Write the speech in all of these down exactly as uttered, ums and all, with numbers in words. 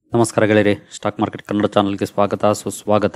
ನಮಸ್ಕಾರ ಗೆಳೆಯರಿ, stock market Kannada ಚಾನಲ್ಗೆ ಸ್ವಾಗತ ಸುಸ್ವಾಗತ.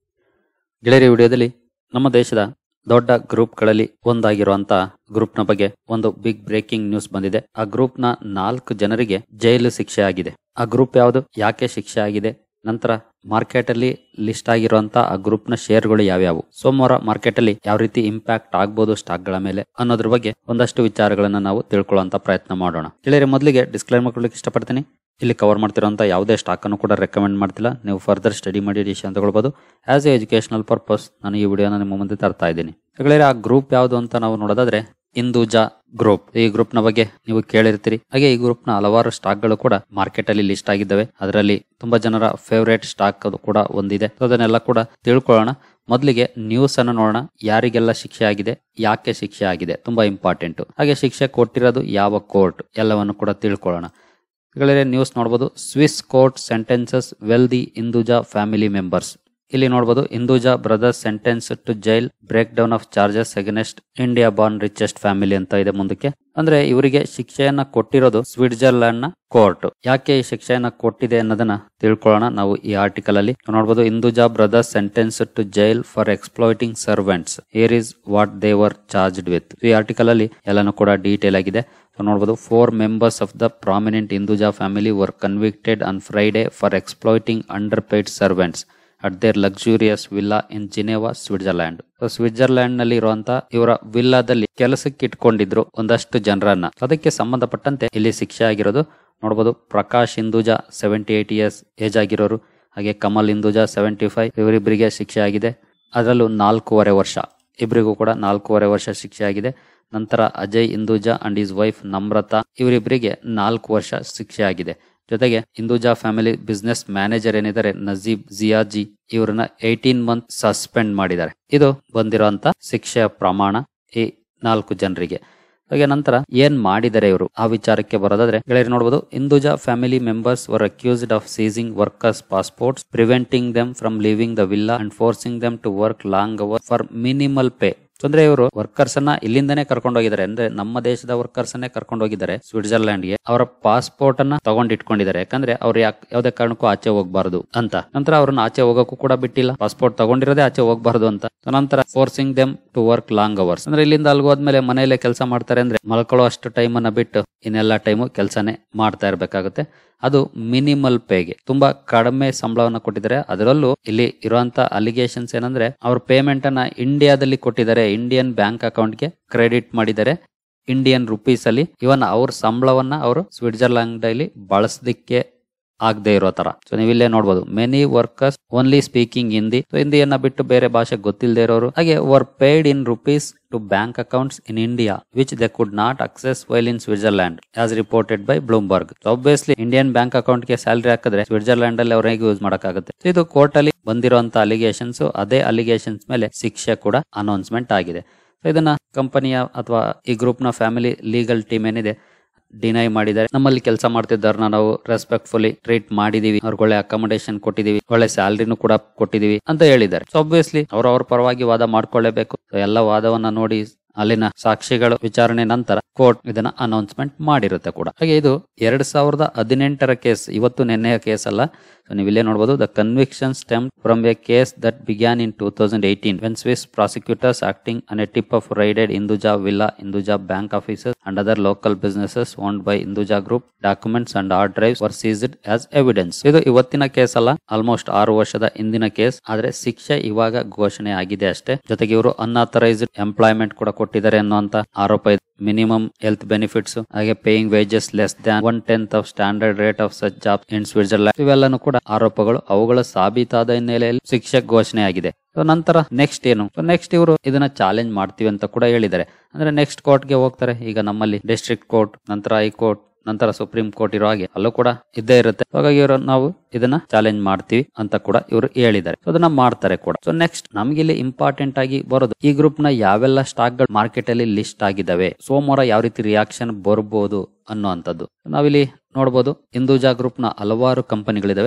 ಗೆಳೆಯರಿ, ವಿಡಿಯೋದಲ್ಲಿ ನಮ್ಮ ದೇಶದ ದೊಡ್ಡ ಗ್ರೂಪ್ಗಳಲ್ಲಿ ಒಂದಾಗಿರುವಂತ ಗ್ರೂಪ್ ನ ಬಗ್ಗೆ ಒಂದು ಬಿಗ್ ಬ್ರೇಕಿಂಗ್ ನ್ಯೂಸ್ ಬಂದಿದೆ. ಆ ಗ್ರೂಪ್ ನ ನಾಲ್ಕು ಜನರಿಗೆ ಜೈಲು ಶಿಕ್ಷೆ ಆಗಿದೆ. ಆ ಗ್ರೂಪ್ ಯಾವುದು, ಯಾಕೆ ಶಿಕ್ಷೆ ಆಗಿದೆ, ನಂತರ ಮಾರ್ಕೆಟ್ ಅಲ್ಲಿ ಲಿಸ್ಟ್ ಆಗಿರುವಂತ ಆ ಗ್ರೂಪ್ ನ ಶೇರ್ಗಳು ಯಾವ್ಯಾವು, ಸೋಮವಾರ ಮಾರ್ಕೆಟ್ ಅಲ್ಲಿ ಯಾವ ರೀತಿ ಇಂಪ್ಯಾಕ್ಟ್ ಆಗ್ಬಹುದು ಸ್ಟಾಕ್ ಗಳ ಮೇಲೆ ಅನ್ನೋದ್ರ ಬಗ್ಗೆ ಒಂದಷ್ಟು ವಿಚಾರಗಳನ್ನ ನಾವು ತಿಳ್ಕೊಳ್ಳುವಂತ ಪ್ರಯತ್ನ ಮಾಡೋಣ. ಗೆಳೆಯರಿ, ಮೊದಲಿಗೆ ಡಿಸ್ಕ್ಲೈಮರ್ ಕೊಡ್ಲಿಕ್ಕೆ ಇಷ್ಟಪಡ್ತೀನಿ. ಇಲ್ಲಿ ಕವರ್ ಮಾಡ್ತಿರೋಂಥ ಯಾವುದೇ ಸ್ಟಾಕ್ ಅನ್ನು ಕೂಡ ರೆಕಮೆಂಡ್ ಮಾಡ್ತಿಲ್ಲ. ನೀವು ಫರ್ದರ್ ಸ್ಟಡಿ ಮಾಡಿ ಡಿಸಿಷನ್ ತಗೊಳ್ಬಹುದು. ಆಸ್ ಎ ಎಜುಕೇಶನಲ್ ಪರ್ಪಸ್ ನಾನು ಈ ವಿಡಿಯೋನ ನಿಮ್ಮ ಮುಂದೆ ತರ್ತಾ ಇದ್ದೀನಿ. ಗೆಳೆಯರೆ, ಆ ಗ್ರೂಪ್ ಯಾವುದು ಅಂತ ನಾವು ನೋಡೋದಾದ್ರೆ ಹಿಂದೂಜಾ ಗ್ರೂಪ್. ಈ ಗ್ರೂಪ್ ನ ಬಗ್ಗೆ ನೀವು ಕೇಳಿರ್ತೀರಿ. ಹಾಗೆ ಈ ಗ್ರೂಪ್ ನ ಹಲವಾರು ಸ್ಟಾಕ್ ಗಳು ಕೂಡ ಮಾರ್ಕೆಟ್ ಅಲ್ಲಿ ಲಿಸ್ಟ್ ಆಗಿದ್ದಾವೆ. ಅದರಲ್ಲಿ ತುಂಬಾ ಜನರ ಫೇವರೇಟ್ ಸ್ಟಾಕ್ ಕೂಡ ಒಂದಿದೆ. ಅದನ್ನೆಲ್ಲ ಕೂಡ ತಿಳ್ಕೊಳ್ಳೋಣ. ಮೊದಲಿಗೆ ನ್ಯೂಸ್ ಅನ್ನು ನೋಡೋಣ. ಯಾರಿಗೆಲ್ಲ ಶಿಕ್ಷೆ ಆಗಿದೆ, ಯಾಕೆ ಶಿಕ್ಷೆ ಆಗಿದೆ, ತುಂಬಾ ಇಂಪಾರ್ಟೆಂಟ್. ಹಾಗೆ ಶಿಕ್ಷೆ ಕೊಟ್ಟಿರೋದು ಯಾವ ಕೋರ್ಟ್, ಎಲ್ಲವನ್ನು ಕೂಡ ತಿಳ್ಕೊಳ್ಳೋಣ. ಗೆಳೆಯರೆ, ನ್ಯೂಸ್ ನೋಡಬಹುದು. Swiss court sentences wealthy Hinduja family members. ಇಲ್ಲಿ ನೋಡಬಹುದು, Hinduja brothers sentence to jail, break down of charges against India born richest family ಅಂತ ಇದೆ ಮುಂದಕ್ಕೆ. ಅಂದ್ರೆ ಇವರಿಗೆ ಶಿಕ್ಷೆಯನ್ನ ಕೊಟ್ಟಿರೋದು ಸ್ವಿಟ್ಜರ್ಲ್ಯಾಂಡ್ ನ ಕೋರ್ಟ್. ಯಾಕೆ ಈ ಶಿಕ್ಷೆಯನ್ನ ಕೊಟ್ಟಿದೆ ಅನ್ನೋದನ್ನ ತಿಳ್ಕೊಳ್ಳೋಣ ನಾವು ಈ ಆರ್ಟಿಕಲ್ ಅಲ್ಲಿ. ನೋಡಬಹುದು, Hinduja brothers sentence to jail for exploiting servants, here is what they were charged with. ಈ ಆರ್ಟಿಕಲ್ ಅಲ್ಲಿ ಎಲ್ಲಾನು ಕೂಡ ಡೀಟೇಲ್ ಆಗಿದೆ. ನೋಡಬಹುದು, four members of the prominent Hinduja family were convicted on Friday for exploiting underpaid servants at their luxurious villa in Geneva, Switzerland. Switzerland ನಲ್ಲಿ ಇರುವಂತಹ ಇವರ ವಿಲ್ಲಾದಲ್ಲಿ ಕೆಲಸಕ್ಕೆ ಇಟ್ಕೊಂಡಿದ್ರು ಒಂದಷ್ಟು ಜನರನ್ನ. ಅದಕ್ಕೆ ಸಂಬಂಧಪಟ್ಟಂತೆ ಇಲ್ಲಿ ಶಿಕ್ಷೆ ಆಗಿರೋದು. ನೋಡಬಹುದು, Prakash Hinduja seventy eight years age ಆಗಿರೋರು, ಹಾಗೆ ಕಮಲ್ ಹಿಂದೂಜಾ ಸೆವೆಂಟಿ ಫೈವ್ ಇವರಿಬ್ಬರಿಗೆ ಶಿಕ್ಷೆ ಆಗಿದೆ. ಅದರಲ್ಲೂ ನಾಲ್ಕೂವರೆ ವರ್ಷ, ಇಬ್ಬರಿಗೂ ಕೂಡ ನಾಲ್ಕೂವರೆ ವರ್ಷ ಶಿಕ್ಷೆ ಆಗಿದೆ. ನಂತರ Ajay Hinduja and his wife Namrata ಇವರಿಬ್ಬರಿಗೆ ನಾಲ್ಕು ವರ್ಷ ಶಿಕ್ಷೆ ಆಗಿದೆ. ಜೊತೆಗೆ ಹಿಂದೂಜಾ ಫ್ಯಾಮಿಲಿ ಬಿಸ್ನೆಸ್ ಮ್ಯಾನೇಜರ್ ಏನಿದ್ದಾರೆ ನಜೀಬ್ ಜಿಯಾಜಿ, ಇವರನ್ನ ಏಟೀನ್ ಮಂತ್ ಸಸ್ಪೆಂಡ್ ಮಾಡಿದ್ದಾರೆ. ಇದು ಬಂದಿರುವಂತ ಶಿಕ್ಷೆಯ ಪ್ರಮಾಣ ಈ ನಾಲ್ಕು ಜನರಿಗೆ. ಹಾಗೆ ನಂತರ ಏನ್ ಮಾಡಿದರೆ ಇವರು, ಆ ವಿಚಾರಕ್ಕೆ ಬರೋದಾದ್ರೆ ಗೆಳೆಯರು ನೋಡಬಹುದು, Hinduja family members were accused of seizing workers passports, preventing them from leaving the villa and forcing them to work long hour for minimal pay. ಅಂದ್ರೆ ಇವರು ವರ್ಕರ್ಸ್ ಅನ್ನ ಇಲ್ಲಿಂದಾನೇ ಕರ್ಕೊಂಡು ಹೋಗಿದ್ದಾರೆ, ಅಂದ್ರೆ ನಮ್ಮ ದೇಶದ ವರ್ಕರ್ಸ್ ಅನ್ನೇ ಕರ್ಕೊಂಡು ಹೋಗಿದ್ದಾರೆ ಸ್ವಿಟ್ಜರ್ಲ್ಯಾಂಡ್ ಗೆ. ಅವರ ಪಾಸ್ಪೋರ್ಟ್ ಅನ್ನ ತಗೊಂಡ್ ಇಟ್ಕೊಂಡಿದ್ದಾರೆ, ಯಾಕಂದ್ರೆ ಅವ್ರು ಯಾವ್ದೇ ಕಾರಣಕ್ಕೂ ಆಚೆ ಹೋಗ್ಬಾರ್ದು ಅಂತ. ನಂತರ ಅವ್ರನ್ನ ಆಚೆ ಹೋಗಕ್ಕೂ ಕೂಡ ಬಿಟ್ಟಿಲ್ಲ, ಪಾಸ್ಪೋರ್ಟ್ ತಗೊಂಡಿರೋದೇ ಆಚೆ ಹೋಗ್ಬಾರ್ದು ಅಂತ. ನಂತರ forcing them to work long hours, ಅಂದ್ರೆ ಇಲ್ಲಿಂದ ಅಲ್ಗೋದ್ಮೇಲೆ ಮನೆಯಲ್ಲೇ ಕೆಲಸ ಮಾಡ್ತಾರೆ. ಅಂದ್ರೆ ಮಲ್ಕೊಳ್ಳೋ ಅಷ್ಟು ಟೈಮ್ ಅನ್ನ ಬಿಟ್ಟು ಇನ್ನೆಲ್ಲಾ ಟೈಮು ಕೆಲಸನೇ ಮಾಡ್ತಾ ಇರ್ಬೇಕಾಗುತ್ತೆ. ಅದು ಮಿನಿಮಲ್ ಪೇಗೆ ತುಂಬಾ ಕಡಿಮೆ ಸಂಬಳವನ್ನ ಕೊಟ್ಟಿದ್ದಾರೆ. ಅದರಲ್ಲೂ ಇಲ್ಲಿ ಇರುವಂತ ಅಲಿಗೇಷನ್ಸ್ ಏನಂದ್ರೆ ಅವ್ರ ಪೇಮೆಂಟ್ ಅನ್ನ ಇಂಡಿಯಾದಲ್ಲಿ ಕೊಟ್ಟಿದ್ದಾರೆ, ಇಂಡಿಯನ್ ಬ್ಯಾಂಕ್ ಅಕೌಂಟ್ ಗೆ ಕ್ರೆಡಿಟ್ ಮಾಡಿದ್ದಾರೆ ಇಂಡಿಯನ್ ರುಪೀಸ್ ಅಲ್ಲಿ. ಇವನ್ ಅವ್ರ ಸಂಬಳವನ್ನ ಅವರು ಸ್ವಿಟ್ಜರ್ಲ್ಯಾಂಡ್ ಅಲ್ಲಿ ಬಳಸಲಿಕ್ಕೆ ಆಗದೆ ಇರೋ ತರ. ಸೊ ನೀವು ಇಲ್ಲೇ ನೋಡಬಹುದು, many workers only speaking Hindi, ಹಿಂದಿಯನ್ನ ಬಿಟ್ಟು ಬೇರೆ ಭಾಷೆ ಗೊತ್ತಿಲ್ಲದೆ ಇರೋರು. ಹಾಗೆ were paid in rupees to bank accounts in India which they could not access while in Switzerland as reported by Bloomberg. Obviously Indian bank account ಗೆ ಸ್ಯಾಲರಿ ಹಾಕಿದ್ರೆ ಸ್ವಿಟ್ಜರ್ಲ್ಯಾಂಡ್ ಅಲ್ಲಿ ಅವ್ರ ಹೇಗೆ ಯೂಸ್ ಮಾಡಕ್ಕಾಗುತ್ತೆ. ಇದು ಕೋರ್ಟ್ ಅಲ್ಲಿ ಬಂದಿರುವಂತ ಅಲಿಗೇಷನ್ಸ್. ಅದೇ ಅಲಿಗೇಷನ್ಸ್ ಮೇಲೆ ಶಿಕ್ಷೆ ಕೂಡ ಅನೌನ್ಸ್ಮೆಂಟ್ ಆಗಿದೆ. ಇದನ್ನ ಕಂಪನಿಯ ಅಥವಾ ಈ ಗ್ರೂಪ್ ನ ಫ್ಯಾಮಿಲಿ ಲೀಗಲ್ ಟೀಮ್ ಏನಿದೆ ಡಿನೈ ಮಾಡಿದ್ದಾರೆ. ನಮ್ಮಲ್ಲಿ ಕೆಲಸ ಮಾಡ್ತಿದ್ದಾರನ್ನ ನಾವು ರೆಸ್ಪೆಕ್ಟ್ಫುಲಿ ಟ್ರೀಟ್ ಮಾಡಿದೀವಿ, ಅವ್ರಿಗೆ ಒಳ್ಳೆ ಅಕಾಮಡೇಷನ್ ಕೊಟ್ಟಿದೀವಿ, ಒಳ್ಳೆ ಸ್ಯಾಲರಿನೂ ಕೂಡ ಕೊಟ್ಟಿದೀವಿ ಅಂತ ಹೇಳಿದ್ದಾರೆ. ಸೊ ಆಬ್ವಿಯಸ್ಲಿ ಅವ್ರ ಅವ್ರ ಪರವಾಗಿ ವಾದ ಮಾಡ್ಕೊಳ್ಳೇಬೇಕು. ಎಲ್ಲ ವಾದವನ್ನ ನೋಡಿ ಅಲ್ಲಿನ ಸಾಕ್ಷಿಗಳು ವಿಚಾರಣೆ ನಂತರ ಕೋರ್ಟ್ ಇದನ್ನ ಅನೌನ್ಸ್ಮೆಂಟ್ ಮಾಡಿರುತ್ತೆ ಕೂಡ. ಹಾಗೆ ಇದು ಎರಡ್ ಸಾವಿರದ ಹದಿನೆಂಟರ ಕೇಸ್, ಇವತ್ತು ನಿನ್ನೆಯ ಕೇಸ್ ಅಲ್ಲ. ನೀವು ಇಲ್ಲೇ ನೋಡಬಹುದು, the conviction stem from a case that began in two thousand eighteen when Swiss prosecutors acting on a tip off raided Hinduja villa, Hinduja bank offices and other local businesses owned by Hinduja group. Documents and hard drives were seized as evidence. ಇದು ಇವತ್ತಿನ case ಅಲ್ಲ, almost ಆರು ವರ್ಷದ ಹಿಂದಿನ case. ಆದ್ರೆ ಶಿಕ್ಷೆ ಇವಾಗ ಘೋಷಣೆ ಆಗಿದೆ ಅಷ್ಟೇ. ಜೊತೆಗೆ ಇವರು ಅನ್ಆಥರೈಸ್ಡ್ ಎಂಪ್ಲಾಯ್ಮೆಂಟ್ ಕೂಡ ಕೊಟ್ಟಿದ್ದಾರೆ ಅನ್ನುವಂತ ಆರೋಪ ಇದೆ. ಮಿನಿಮಮ್ ಹೆಲ್ತ್ ಬೆನಿಫಿಟ್ಸ್, ಹಾಗೆ paying wages less than one tenth of standard rate of such job in Switzerland. ಇವೆಲ್ಲನೂ ಕೂಡ ಆರೋಪಗಳು. ಅವುಗಳ ಸಾಬೀತಾದ ಹಿನ್ನೆಲೆಯಲ್ಲಿ ಶಿಕ್ಷೆ ಘೋಷಣೆ ಆಗಿದೆ. ನಂತರ ನೆಕ್ಸ್ಟ್ ಏನು, ನೆಕ್ಸ್ಟ್ ಇವರು ಇದನ್ನ ಚಾಲೆಂಜ್ ಮಾಡ್ತೀವಿ ಅಂತ ಕೂಡ ಹೇಳಿದ್ದಾರೆ. ಅಂದ್ರೆ ನೆಕ್ಸ್ಟ್ ಕೋರ್ಟ್ ಗೆ ಹೋಗ್ತಾರೆ. ಈಗ ನಮ್ಮಲ್ಲಿ ಡಿಸ್ಟ್ರಿಕ್ಟ್ ಕೋರ್ಟ್, ನಂತರ ಹೈಕೋರ್ಟ್, ನಂತರ ಸುಪ್ರೀಂ ಕೋರ್ಟ್ ಇರೋ ಹಾಗೆ ಅಲ್ಲೂ ಕೂಡ ಇದ್ದೇ ಇರುತ್ತೆ. ಹಾಗಾಗಿ ಇವರು ನಾವು ಇದನ್ನ ಚಾಲೆಂಜ್ ಮಾಡ್ತೀವಿ ಅಂತ ಕೂಡ ಇವರು ಹೇಳಿದ್ದಾರೆ. ಅದನ್ನ ಮಾಡ್ತಾರೆ ಕೂಡ. ಸೊ ನೆಕ್ಸ್ಟ್ ನಮ್ಗೆ ಇಲ್ಲಿ ಇಂಪಾರ್ಟೆಂಟ್ ಆಗಿ ಬರೋದು, ಈ ಗ್ರೂಪ್ ನ ಯಾವೆಲ್ಲ ಸ್ಟಾಕ್ ಗಳು ಮಾರ್ಕೆಟ್ ಅಲ್ಲಿ ಲಿಸ್ಟ್ ಆಗಿದಾವೆ, ಸೋಮವಾರ ಯಾವ ರೀತಿ ರಿಯಾಕ್ಷನ್ ಬರ್ಬೋದು ಅನ್ನುವಂಥದ್ದು ನಾವಿಲ್ಲಿ ನೋಡಬಹುದು. ಹಿಂದೂಜಾ ಗ್ರೂಪ್ ನ ಹಲವಾರು ಕಂಪನಿಗಳಿದಾವೆ.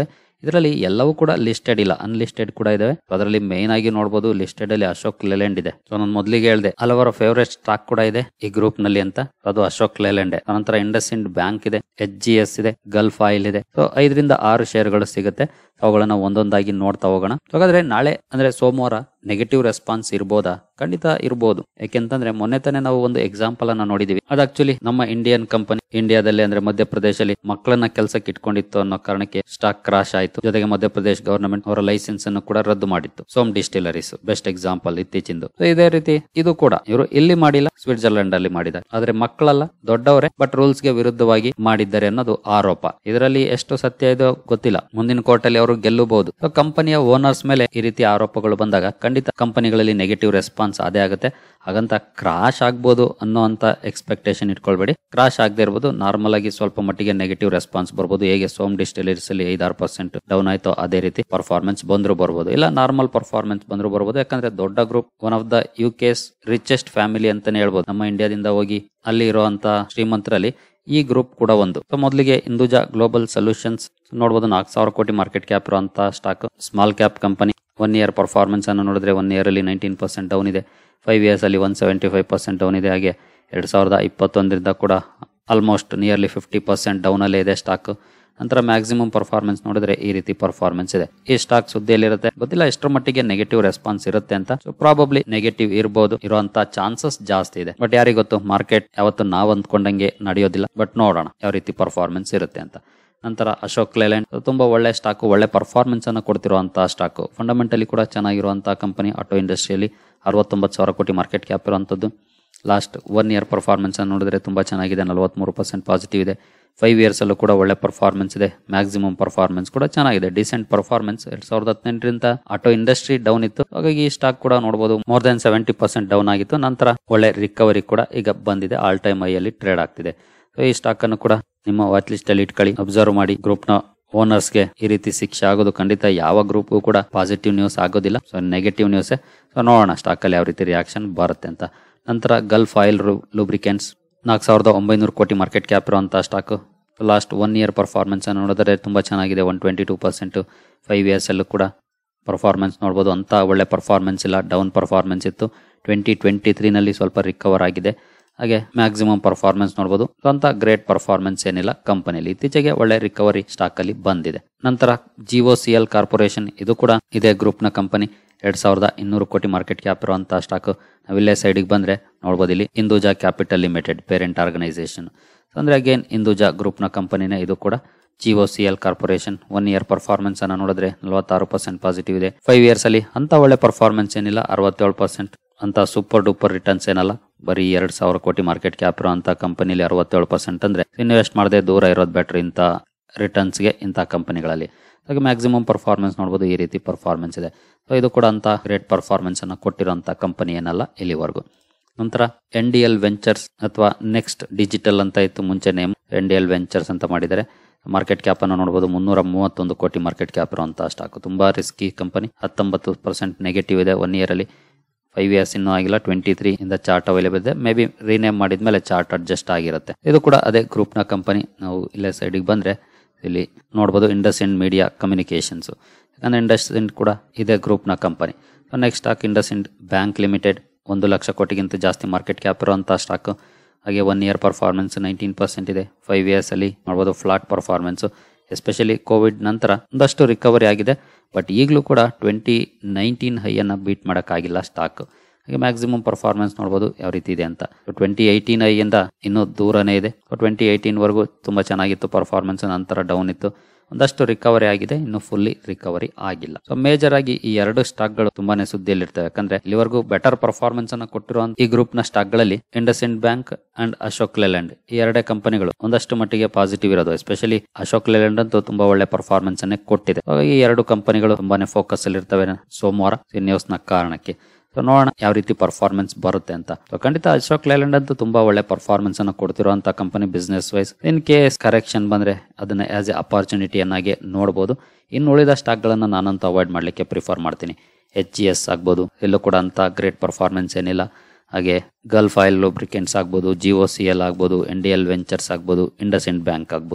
ಇದರಲ್ಲಿ ಎಲ್ಲವೂ ಕೂಡ ಲಿಸ್ಟೆಡ್ ಇಲ್ಲ, ಅನ್ಲಿಸ್ಟೆಡ್ ಕೂಡ ಇದಾವೆ. ಅದರಲ್ಲಿ ಮೇನ್ ಆಗಿ ನೋಡಬಹುದು ಲಿಸ್ಟೆಡ್ ಅಲ್ಲಿ ಅಶೋಕ್ ಲೇಲ್ಯಾಂಡ್ ಇದೆ. ಸೊ ನಾನು ಮೊದಲಿಗೆ ಹೇಳಿದೆ ಹಲವಾರು ಫೇವರೇಟ್ ಸ್ಟಾಕ್ ಕೂಡ ಇದೆ ಈ ಗ್ರೂಪ್ ನಲ್ಲಿ ಅಂತ, ಅದು ಅಶೋಕ್ ಲೇಲ್ಯಾಂಡ್. ನಂತರ ಇಂಡಸ್ ಇಂಡ್ ಬ್ಯಾಂಕ್ ಇದೆ, ಎಚ್ ಜಿ ಎಸ್ ಇದೆ, ಗಲ್ಫ್ ಆಯಿಲ್ ಇದೆ. ಸೊ ಐದರಿಂದ ಆರು ಶೇರ್ಗಳು ಸಿಗುತ್ತೆ. ಅವುಗಳನ್ನ ಒಂದೊಂದಾಗಿ ನೋಡ್ತಾ ಹೋಗೋಣ. ಹಾಗಾದ್ರೆ ನಾಳೆ ಅಂದ್ರೆ ಸೋಮವಾರ ನೆಗೆಟಿವ್ ರೆಸ್ಪಾನ್ಸ್ ಇರ್ಬೋದಾ? ಖಂಡಿತ ಇರ್ಬೋದು. ಯಾಕೆಂತಂದ್ರೆ ಮೊನ್ನೆ ತಾನೇ ನಾವು ಒಂದು ಎಕ್ಸಾಂಪಲ್ ಅನ್ನ ನೋಡಿದೀವಿ. ಅದು ಆಕ್ಚುಲಿ ನಮ್ಮ ಇಂಡಿಯನ್ ಕಂಪನಿ ಇಂಡಿಯಾದಲ್ಲಿ ಅಂದ್ರೆ ಮಧ್ಯಪ್ರದೇಶದಲ್ಲಿ ಮಕ್ಕಳನ್ನ ಕೆಲಸಕ್ಕೆ ಇಟ್ಕೊಂಡಿತ್ತು ಅನ್ನೋ ಕಾರಣಕ್ಕೆ ಸ್ಟಾಕ್ ಕ್ರಾಶ್ ಆಯ್ತು. ಜೊತೆಗೆ ಮಧ್ಯಪ್ರದೇಶ ಗವರ್ನಮೆಂಟ್ ಅವರ ಲೈಸೆನ್ಸ್ ಅನ್ನು ಕೂಡ ರದ್ದು ಮಾಡಿತ್ತು. ಸೋಮ್ ಡಿಸ್ಟಿಲರೀಸ್ ಬೆಸ್ಟ್ ಎಕ್ಸಾಂಪಲ್ ಇತ್ತೀಚಿಂದು. ಇದೇ ರೀತಿ ಇದು ಕೂಡ ಇವರು ಇಲ್ಲಿ ಮಾಡಿಲ್ಲ, ಸ್ವಿಟ್ಜರ್ಲೆಂಡ್ ಅಲ್ಲಿ ಮಾಡಿದ್ದಾರೆ. ಆದ್ರೆ ಮಕ್ಕಳಲ್ಲ, ದೊಡ್ಡವರೇ, ಬಟ್ ರೂಲ್ಸ್ ಗೆ ವಿರುದ್ಧವಾಗಿ ಮಾಡಿದ್ದಾರೆ ಅನ್ನೋದು ಆರೋಪ. ಇದರಲ್ಲಿ ಎಷ್ಟು ಸತ್ಯ ಇದೋ ಗೊತ್ತಿಲ್ಲ. ಮುಂದಿನ ಕೋರ್ಟ್ ಅಲ್ಲಿ ಅವರು ಗೆಲ್ಲಬಹುದು. ಕಂಪನಿಯ ಓನರ್ಸ್ ಮೇಲೆ ಈ ರೀತಿ ಆರೋಪಗಳು ಬಂದಾಗ ಖಂಡಿತ ಕಂಪನಿಗಳಲ್ಲಿ ನೆಗೆಟಿವ್ ರೆಸ್ಪಾನ್ಸ್ ಅದೇ ಆಗುತ್ತೆ. ಹಾಗಂತ ಕ್ರಾಶ್ ಆಗ್ಬೋದು ಅನ್ನೋ ಅಂತ ಎಕ್ಸ್ಪೆಕ್ಟೇಷನ್ ಇಟ್ಕೊಳ್ಬೇಡಿ. ಕ್ರಾಶ್ ಆಗದೆ ಇರಬಹುದು, ನಾರ್ಮಲ್ ಆಗಿ ಸ್ವಲ್ಪ ಮಟ್ಟಿಗೆ ನೆಗೆಟಿವ್ ರೆಸ್ಪಾನ್ಸ್ ಬರ್ಬೋದು. ಹೇಗೆ ಸೋಮ್ ಡಿಸ್ಟಿಲರೀಸ್ ಅಲ್ಲಿ ಐದಾರು ಪರ್ಸೆಂಟ್ ಡೌನ್ ಆಯ್ತೋ ಅದೇ ರೀತಿ ಪರ್ಫಾರ್ಮೆನ್ಸ್ ಬಂದ್ರು ಬರ್ಬೋದು, ಇಲ್ಲ ನಾರ್ಮಲ್ ಪರ್ಫಾರ್ಮೆನ್ಸ್ ಬಂದ್ರು ಬರ್ಬೋದು. ಯಾಕಂದ್ರೆ ದೊಡ್ಡ group, one of the U K's richest family ಅಂತಾನೆ ಹೇಳ್ಬೋದು. ನಮ್ಮ ಇಂಡಿಯಾದಿಂದ ಹೋಗಿ ಅಲ್ಲಿ ಇರುವಂತ ಶ್ರೀಮಂತರಲ್ಲಿ ಈ ಗ್ರೂಪ್ ಕೂಡ ಒಂದು. ಸೊ ಮೊದಲಿಗೆ ಹಿಂದೂಜಾ ಗ್ಲೋಬಲ್ ಸೊಲ್ಯೂಷನ್ಸ್ ನೋಡಬಹುದು, ನಾಲ್ಕು ಸಾವಿರ ಕೋಟಿ ಮಾರ್ಕೆಟ್ ಕ್ಯಾಪ್ ಇರುವಂತ stock, small cap company. One year performance ಅನ್ನು ನೋಡಿದ್ರೆ ಒನ್ ಇಯರ್ ಅಲ್ಲಿ ನೈನ್ಟೀನ್ ಪರ್ಸೆಂಟ್ ಡೌನ್ ಇದೆ, ಫೈವ್ ಇಯರ್ಸ್ ಅಲ್ಲಿ one seventy five percent down ಇದೆ. ಹಾಗೆ ಎರಡ್ ಸಾವಿರದ ಇಪ್ಪತ್ತೊಂದರಿಂದ ಕೂಡ almost nearly fifty percent down ಅಲ್ಲೇ ಇದೆ ಸ್ಟಾಕ್. ನಂತರ ಮ್ಯಾಕ್ಸಿಮಮ್ ಪರ್ಫಾರ್ಮೆನ್ಸ್ ನೋಡಿದ್ರೆ ಈ ರೀತಿ ಪರ್ಫಾರ್ಮೆನ್ಸ್ ಇದೆ. ಈ ಸ್ಟಾಕ್ ಸುದ್ದಿಯಲ್ಲಿರುತ್ತೆ, ಗೊತ್ತಿಲ್ಲ ಎಷ್ಟರ ಮಟ್ಟಿಗೆ ನೆಗೆಟಿವ್ ರೆಸ್ಪಾನ್ಸ್ ಇರುತ್ತೆ ಅಂತ. ಸೊ ಪ್ರಾಬಬ್ಲಿ ನೆಗೆಟಿವ್ ಇರಬಹುದು, ಇರುವಂತ ಚಾನ್ಸಸ್ ಜಾಸ್ತಿ ಇದೆ. ಬಟ್ ಯಾರಿಗ್ ಗೊತ್ತು, ಮಾರ್ಕೆಟ್ ಯಾವತ್ತು ನಾವ್ ಅಂದ್ಕೊಂಡಂಗೆ ನಡೆಯೋದಿಲ್ಲ. ಬಟ್ ನೋಡೋಣ ಯಾವ ರೀತಿ ಪರ್ಫಾರ್ಮೆನ್ಸ್ ಇರುತ್ತೆ ಅಂತ. ನಂತರ ಅಶೋಕ್ ಲೇಲ್ಯಾಂಡ್ ತುಂಬಾ ಒಳ್ಳೆ ಸ್ಟಾಕ್, ಒಳ್ಳೆ ಪರ್ಫಾರ್ಮೆನ್ಸ್ ಅನ್ನು ಕೊಡ್ತಿರುವಂತಹ ಸ್ಟಾಕ್. ಫಂಡಮೆಂಟಲಿ ಕೂಡ ಚೆನ್ನಾಗಿರುವಂತಹ ಕಂಪನಿ. ಆಟೋ ಇಂಡಸ್ಟ್ರಿಯಲ್ಲಿ ಅರವತ್ತೊಂಬತ್ತು ಸಾವಿರ ಕೋಟಿ ಮಾರ್ಕೆಟ್ ಕ್ಯಾಪ್ ಇರುವಂತದ್ದು. ಲಾಸ್ಟ್ ಒನ್ ಇಯರ್ ಪರ್ಫಾರ್ಮೆನ್ಸ್ ಅನ್ನು ನೋಡಿದ್ರೆ ತುಂಬಾ ಚೆನ್ನಾಗಿದೆ, ನಲವತ್ಮೂರು ಪರ್ಸೆಂಟ್ ಪಾಸಿಟಿವ್ ಇದೆ. ಫೈವ್ ಇಯರ್ಸ್ ಅಲ್ಲೂ ಕೂಡ ಒಳ್ಳೆ ಪರ್ಫಾರ್ಮೆನ್ಸ್ ಇದೆ. ಮ್ಯಾಕ್ಸಿಮಮ್ ಪರ್ಫಾರ್ಮೆನ್ಸ್ ಕೂಡ ಚೆನ್ನಾಗಿದೆ, ಡಿಸೆಂಟ್ ಪರ್ಫಾರ್ಮೆನ್ಸ್. ಎರಡ್ ಸಾವಿರದ ಹದಿನೆಂಟರಿಂದ ಆಟೋ ಇಂಡಸ್ಟ್ರಿ ಡೌನ್ ಇತ್ತು, ಹಾಗಾಗಿ ಈ ಸ್ಟಾಕ್ ಕೂಡ ನೋಡಬಹುದು more than seventy percent down ಆಗಿತ್ತು. ನಂತರ ಒಳ್ಳೆ ರಿಕವರಿ ಕೂಡ ಈಗ ಬಂದಿದೆ, ಆಲ್ ಟೈಮ್ ಹೈ ಅಲ್ಲಿ ಟ್ರೇಡ್ ಆಗ್ತಿದೆ. ಸೊ ಈ ಸ್ಟಾಕ್ ಅನ್ನು ಕೂಡ ನಿಮ್ಮ ವಾಚ್ ಲಿಸ್ಟ್ ಅಲ್ಲಿ ಇಟ್ಕೊಳ್ಳಿ, ಅಬ್ಸರ್ವ್ ಮಾಡಿ. ಗ್ರೂಪ್ ನ ಓನರ್ಸ್ ಗೆ ಈ ರೀತಿ ಶಿಕ್ಷೆ ಆಗೋದು ಖಂಡಿತ ಯಾವ ಗ್ರೂಪ್ ಕೂಡ ಪಾಸಿಟಿವ್ ನ್ಯೂಸ್ ಆಗೋದಿಲ್ಲ. So negative news. ಸೊ ನೋಡೋಣ ಸ್ಟಾಕ್ ಅಲ್ಲಿ ಯಾವ ರೀತಿ ರಿಯಾಕ್ಷನ್ ಬರುತ್ತೆ ಅಂತ. ನಂತರ ಗಲ್ಫ್ ಆಯಿಲ್ ಲೂಬ್ರಿಕೆಂಟ್ಸ್, ನಾಲ್ಕು ಸಾವಿರದ ಒಂಬೈನೂರು ಕೋಟಿ ಮಾರ್ಕೆಟ್ ಕ್ಯಾಪ್ ಇರುವಂತಹ stock. Last one year performance ಅನ್ನು ನೋಡಿದ್ರೆ ತುಂಬಾ ಚೆನ್ನಾಗಿದೆ, one twenty two percent. Five years ಅಲ್ಲೂ ಕೂಡ ಪರ್ಫಾರ್ಮೆನ್ಸ್ ನೋಡಬಹುದು. ಅಂತ ಒಳ್ಳೆ ಪರ್ಫಾರ್ಮೆನ್ಸ್ ಇಲ್ಲ, ಡೌನ್ ಪರ್ಫಾರ್ಮೆನ್ಸ್ ಇತ್ತು. ಟ್ವೆಂಟಿ ಟ್ವೆಂಟಿ ತ್ರೀ ನಲ್ಲಿ ಸ್ವಲ್ಪ ರಿಕವರ್ ಆಗಿದೆ. ಹಾಗೆ ಮ್ಯಾಕ್ಸಿಮಮ್ ಪರ್ಫಾರ್ಮೆನ್ಸ್ ನೋಡಬಹುದು. ಅಂತ ಗ್ರೇಟ್ ಪರ್ಫಾರ್ಮೆನ್ಸ್ ಏನಿಲ್ಲ ಕಂಪನಿಯಲ್ಲಿ. ಇತ್ತೀಚೆಗೆ ಒಳ್ಳೆ ರಿಕವರಿ ಸ್ಟಾಕ್ ಅಲ್ಲಿ ಬಂದಿದೆ. ನಂತರ ಜಿಒ ಸಿ ಎಲ್ ಕಾರ್ಪೊರೇಷನ್, ಇದು ಕೂಡ ಇದೇ ಗ್ರೂಪ್ ನ ಕಂಪನಿ. ಎರಡ್ ಸಾವಿರದ ಇನ್ನೂರು ಕೋಟಿ ಮಾರ್ಕೆಟ್ ಕ್ಯಾಪ್ ಇರುವಂತಹ ಸ್ಟಾಕ್. ನಾವಿಲ್ಲೇ ಸೈಡ್ಗೆ ಬಂದ್ರೆ ನೋಡಬಹುದು, ಇಲ್ಲಿ Hinduja capital limited parent organisation. ಅಂದ್ರೆ ಅಗೇನ್ ಹಿಂದೂಜಾ ಗ್ರೂಪ್ ನ ಕಂಪನಿನೇ ಇದು ಕೂಡ. G O C L corporation one year performance ಅನ್ನ ನೋಡಿದ್ರೆ ನಲವತ್ತಾರು ಪರ್ಸೆಂಟ್ ಪಾಸಿಟಿವ್ ಇದೆ. ಫೈವ್ ಇಯರ್ಸ್ ಅಲ್ಲಿ ಅಂತ ಒಳ್ಳೆ ಪರ್ಫಾರ್ಮೆನ್ಸ್ ಏನಿಲ್ಲ, ಅರವತ್ತೇಳು ಪರ್ಸೆಂಟ್. ಅಂತ ಸೂಪರ್ ಡೂಪರ್ ರಿಟರ್ನ್ಸ್ ಏನಲ್ಲ. ಬರೀ ಎರಡ್ ಸಾವಿರ ಕೋಟಿ ಮಾರ್ಕೆಟ್ ಕ್ಯಾಪ್ ಇರುವಂತ ಕಂಪನಿಲಿ ಅರವತ್ತೇಳು ಪರ್ಸೆಂಟ್ ಅಂದ್ರೆ ಇನ್ವೆಸ್ಟ್ ಮಾಡದೆ ದೂರ ಇರೋದು ಬೆಟರ್ ಇಂತ ರಿಟರ್ನ್ಸ್ ಗೆ, ಇಂತ ಕಂಪನಿಗಳಲ್ಲಿ. ಹಾಗೆ ಮ್ಯಾಕ್ಸಿಮಮ್ ಪರ್ಫಾರ್ಮೆನ್ಸ್ ನೋಡಬಹುದು, ಈ ರೀತಿ ಪರ್ಫಾರ್ಮೆನ್ಸ್ ಇದೆ. ಸೊ ಇದು ಕೂಡ ಅಂತ ಗ್ರೇಟ್ ಪರ್ಫಾರ್ಮೆನ್ಸ್ ಅನ್ನ ಕೊಟ್ಟಿರುವಂತ ಕಂಪನಿ ಏನಲ್ಲ ಇಲ್ಲಿವರೆಗೂ. ನಂತರ ಎನ್ ಡಿ ಎಲ್ ವೆಂಚರ್ಸ್ ಅಥವಾ ನೆಕ್ಸ್ಟ್ ಡಿಜಿಟಲ್ ಅಂತ ಇತ್ತು ಮುಂಚೆ name, N D L ventures ಅಂತ ಮಾಡಿದರೆ. ಮಾರ್ಕೆಟ್ ಕ್ಯಾಪ್ ಅನ್ನು ನೋಡಬಹುದು, ಮುನ್ನೂರ ಮೂವತ್ತೊಂದು ಕೋಟಿ ಮಾರ್ಕೆಟ್ ಕ್ಯಾಪ್ ಇರುವಂತಹ ಸ್ಟಾಕ್. ತುಂಬಾ ರಿಸ್ಕಿ ಕಂಪನಿ. ಹತ್ತೊಂಬತ್ತು ಪರ್ಸೆಂಟ್ ನೆಗೆಟಿವ್ ಇದೆ ಒನ್ ಇಯರ್ ಅಲ್ಲಿ. ಫೈವ್ ಇಯರ್ಸ್ ಇನ್ನೂ ಆಗಿಲ್ಲ. ಟ್ವೆಂಟಿ ತ್ರೀ ಇಂದ ಚಾರ್ಟ್ ಅವೈಲೇಬಲ್ ಇದೆ. ಮೇ ಬಿ ರೀನೇಮ್ ಮಾಡಿದ್ಮೇಲೆ ಚಾರ್ಟ್ ಅಡ್ಜಸ್ಟ್ ಆಗಿರುತ್ತೆ. ಇದು ಕೂಡ ಅದೇ ಗ್ರೂಪ್ ನ ಕಂಪನಿ. ನಾವು ಇಲ್ಲೇ ಸೈಡಿಗೆ ಬಂದ್ರೆ ಇಲ್ಲಿ ನೋಡಬಹುದು ಇಂಡಸ್ ಇಂಡ್ ಮೀಡಿಯಾ ಕಮ್ಯುನಿಕೇಶನ್ಸ್. ಯಾಕಂದ್ರೆ ಇಂಡಸ್ ಇಂಡ್ ಕೂಡ ಇದೇ ಗ್ರೂಪ್ ನ company. Next stock IndusInd bank limited, ಒಂದು ಲಕ್ಷ ಕೋಟಿಗಿಂತ ಜಾಸ್ತಿ ಮಾರ್ಕೆಟ್ ಕ್ಯಾಪ್ ಇರುವಂತಹ ಸ್ಟಾಕ್. ಹಾಗೆ one year performance nineteen percent ಇದೆ. ಫೈವ್ ಇಯರ್ಸ್ ಅಲ್ಲಿ ನೋಡಬಹುದು ಫ್ಲಾಟ್ ಪರ್ಫಾರ್ಮೆನ್ಸ್. ಎಸ್ಪೆಷಲಿ ಕೋವಿಡ್ ನಂತರ ಒಂದಷ್ಟು ರಿಕವರಿ ಆಗಿದೆ. ಬಟ್ ಈಗಲೂ ಕೂಡ ಟ್ವೆಂಟಿ ನೈನ್ಟೀನ್ ಹೈ ಅನ್ನ ಬೀಟ್ ಮಾಡೋಕ್ಕಾಗಿಲ್ಲ ಸ್ಟಾಕ್. ಹಾಗೆ ಮ್ಯಾಕ್ಸಿಮಮ್ ಪರ್ಫಾರ್ಮೆನ್ಸ್ ನೋಡಬಹುದು ಯಾವ ರೀತಿ ಇದೆ ಅಂತ. ಟ್ವೆಂಟಿ ಏಯ್ಟೀನ್ ಹೈ ಇಂದ ಇನ್ನೂ ದೂರನೇ ಇದೆ. ಟ್ವೆಂಟಿ ಏಯ್ಟೀನ್ ವರೆಗೂ ತುಂಬಾ ಚೆನ್ನಾಗಿತ್ತು ಪರ್ಫಾರ್ಮೆನ್ಸ್, ನಂತರ ಡೌನ್ ಇತ್ತು. ಒಂದಷ್ಟು ರಿಕವರಿ ಆಗಿದೆ, ಇನ್ನು ಫುಲ್ಲಿ ರಿಕವರಿ ಆಗಿಲ್ಲ. ಸೊ ಮೇಜರ್ ಆಗಿ ಈ ಎರಡು ಸ್ಟಾಕ್ ಗಳು ತುಂಬಾನೇ ಸುದ್ದಿಯಲ್ಲಿರ್ತವೆ. ಯಾಕಂದ್ರೆ ಇಲ್ಲಿವರೆಗೂ ಬೆಟರ್ ಪರ್ಫಾರ್ಮೆನ್ಸ್ ಅನ್ನು ಕೊಟ್ಟಿರುವಂತ ಈ ಗ್ರೂಪ್ ನ ಸ್ಟಾಕ್ ಗಳಲ್ಲಿ IndusInd bank and Ashok Leyland, ಈ ಎರಡೇ ಕಂಪನಿಗಳು ಒಂದಷ್ಟು ಮಟ್ಟಿಗೆ ಪಾಸಿಟಿವ್ ಇರೋದು. ಎಸ್ಪೆಷಲಿ ಅಶೋಕ್ ಲೇಲ್ಯಾಂಡ್ ಅಂತೂ ತುಂಬಾ ಒಳ್ಳೆ ಪರ್ಫಾರ್ಮೆನ್ಸ್ ಅನ್ನೇ ಕೊಟ್ಟಿದೆ. ಈ ಎರಡು ಕಂಪನಿಗಳು ತುಂಬಾನೇ ಫೋಕಸ್ ಅಲ್ಲಿ ಇರ್ತವೆ ಸೋಮವಾರ ನ್ಯೂಸ್ ನ ಕಾರಣಕ್ಕೆ. ಸೊ ನೋಡೋಣ ಯಾವ ರೀತಿ ಪರ್ಫಾರ್ಮೆನ್ಸ್ ಬರುತ್ತೆ ಅಂತ. ಸೊ ಖಂಡಿತ ಅಶೋಕ್ ಲೇಲ್ಯಾಂಡ್ ಅಂತೂ ತುಂಬಾ ಒಳ್ಳೆ ಪರ್ಫಾರ್ಮೆನ್ಸ್ ಅನ್ನು ಕೊಡ್ತಿರುವಂತಹ company business wise. In case correction ಬಂದ್ರೆ ಅದನ್ನ ಆಸ್ ಎ ಅಪಾರ್ಚುನಿಟಿ ಅನ್ನಾಗಿ ನೋಡಬಹುದು. ಇನ್ನು ಉಳಿದ ಸ್ಟಾಕ್ ಗಳನ್ನ ನಾನಂತೂ ಅವಾಯ್ಡ್ ಮಾಡ್ಲಿಕ್ಕೆ ಪ್ರಿಫರ್ ಮಾಡ್ತೀನಿ. ಎಚ್ ಜಿ ಎಸ್ ಆಗ್ಬೋದು, ಎಲ್ಲೂ ಕೂಡ ಅಂತ ಗ್ರೇಟ್ ಪರ್ಫಾರ್ಮೆನ್ಸ್ ಏನಿಲ್ಲ. ಹಾಗೆ ಗಲ್ಫ್ ಆಯಿಲ್ ಲೂಬ್ರಿಕೆಂಟ್ಸ್ ಆಗ್ಬೋದು, ಜಿಒ ಸಿ ಎಲ್ ಆಗ್ಬೋದು, ಎನ್ ಡಿ ಎಲ್ ವೆಂಚರ್ಸ್ ಆಗ್ಬೋದು, ಇಂಡಸ್ ಇಂಡ್ ಬ್ಯಾಂಕ್ ಆಗ್ಬೋದು.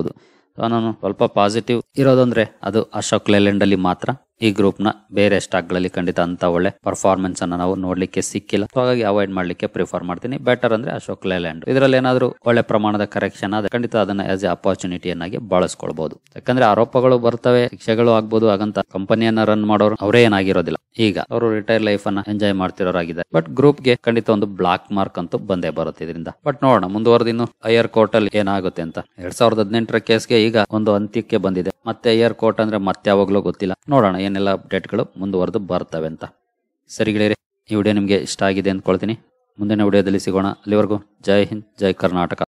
ಸೊ ನಾನು ಸ್ವಲ್ಪ ಪಾಸಿಟಿವ್ ಇರೋದಂದ್ರೆ ಅದು ಅಶೋಕ್ ಲೇಲ್ಯಾಂಡ್ ಅಲ್ಲಿ ಮಾತ್ರ. ಈ ಗ್ರೂಪ್ ನ ಬೇರೆ ಸ್ಟಾಕ್ ಗಳಲ್ಲಿ ಖಂಡಿತ ಅಂತ ಒಳ್ಳೆ ಪರ್ಫಾರ್ಮೆನ್ಸ್ ಅನ್ನ ನಾವು ನೋಡ್ಲಿಕ್ಕೆ ಸಿಕ್ಕಿಲ್ಲ. ಸೊ ಹಾಗಾಗಿ ಅವಾಯ್ಡ್ ಮಾಡ್ಲಿಕ್ಕೆ ಪ್ರಿಫರ್ ಮಾಡ್ತೀನಿ. ಬೆಟರ್ ಅಂದ್ರೆ ಅಶೋಕ್ ಲೇಲ್ಯಾಂಡ್. ಇದರಲ್ಲಿ ಏನಾದ್ರು ಒಳ್ಳೆ ಪ್ರಮಾಣದ ಕರೆಕ್ಷನ್ ಆದ್ರೆ ಖಂಡಿತ ಅದನ್ನ ಆಸ್ ಎ ಅಪಾರ್ಚುನಿಟಿಯನ್ನಾಗಿ ಬಳಸ್ಕೊಳ್ಬಹುದು. ಯಾಕಂದ್ರೆ ಆರೋಪಗಳು ಬರ್ತವೆ, ಶಿಕ್ಷೆಗಳು ಆಗ್ಬೋದು. ಹಾಗಂತ ಕಂಪನಿಯನ್ನ ರನ್ ಮಾಡೋರು ಅವರೇ ಏನಾಗಿರೋದಿಲ್ಲ. ಈಗ ಅವರು ರಿಟೈರ್ ಲೈಫ್ ಅನ್ನ ಎಂಜಾಯ್ ಮಾಡ್ತಿರೋರಾಗಿದ್ದಾರೆ. ಬಟ್ ಗ್ರೂಪ್ ಗೆ ಖಂಡಿತ ಒಂದು ಬ್ಲಾಕ್ ಮಾರ್ಕ್ ಅಂತೂ ಬಂದೇ ಬರುತ್ತೆ ಇದರಿಂದ. ಬಟ್ ನೋಡೋಣ ಮುಂದುವರೆದ ಇನ್ನು ಹೈಯರ್ ಕೋರ್ಟ್ ಅಲ್ಲಿ ಏನಾಗುತ್ತೆ ಅಂತ. ಎರಡ್ ಸಾವಿರದ ಹದಿನೆಂಟರ ಕೇಸ್ಗೆ ಈಗ ಒಂದು ಅಂತ್ಯಕ್ಕೆ ಬಂದಿದೆ. ಮತ್ತೆ ಹೈಯರ್ ಕೋರ್ಟ್ ಅಂದ್ರೆ ಮತ್ತೆ ಯಾವಾಗ್ಲೂ ಗೊತ್ತಿಲ್ಲ. ನೋಡೋಣ ಏನೆಲ್ಲ ಅಪ್ಡೇಟ್ಗಳು ಮುಂದುವರೆದು ಬರ್ತವೆ ಅಂತ. ಸರಿ ಗೆಳೆಯರೆ, ಈ ವಿಡಿಯೋ ನಿಮ್ಗೆ ಇಷ್ಟ ಆಗಿದೆ ಅಂದ್ಕೊಳ್ತೀನಿ. ಮುಂದಿನ ವಿಡಿಯೋದಲ್ಲಿ ಸಿಗೋಣ. ಅಲ್ಲಿವರೆಗೂ ಜೈ ಹಿಂದ್, ಜೈ ಕರ್ನಾಟಕ.